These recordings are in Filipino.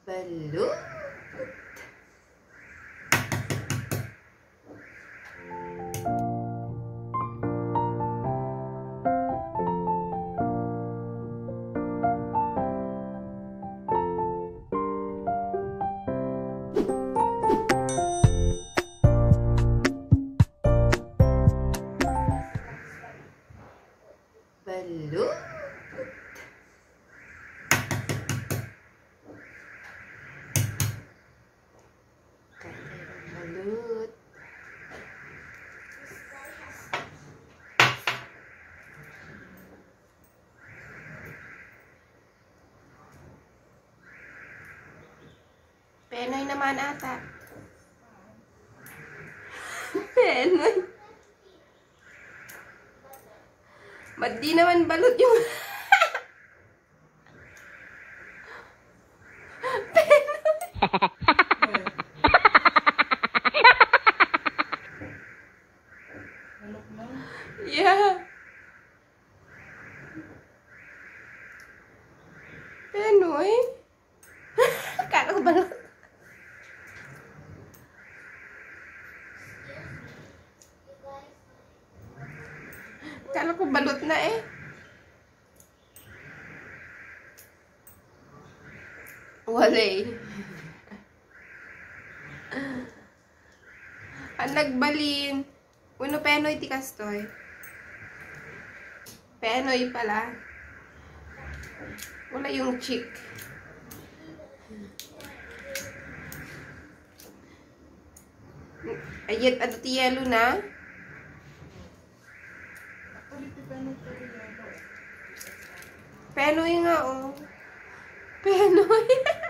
Balut. Balut. Balut. Penoy naman ata. Penoy. Ba't di naman balut yung... Yeah. Penoy? Kala ko balut. Kala ko balot na eh. Wala eh. Ang nagbalin. Uno penoy ti kastoy. Penoy pala. Wala yung chick. Ayat ato ti yelo na. Penoy nga oh. Penoy.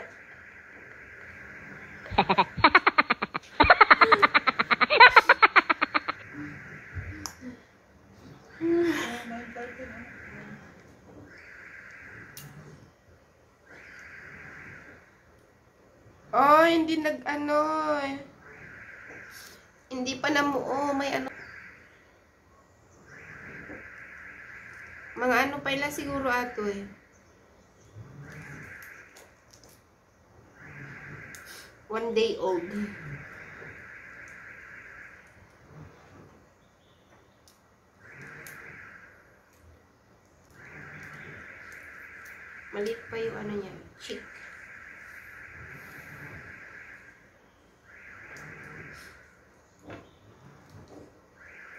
Oh, hindi nag-ano eh. Hindi pa namuo. May ano. Mga ano pala siguro ato eh. One day old. Maliit pa yung ano niya. Chick.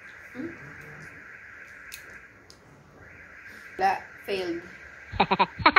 Failed.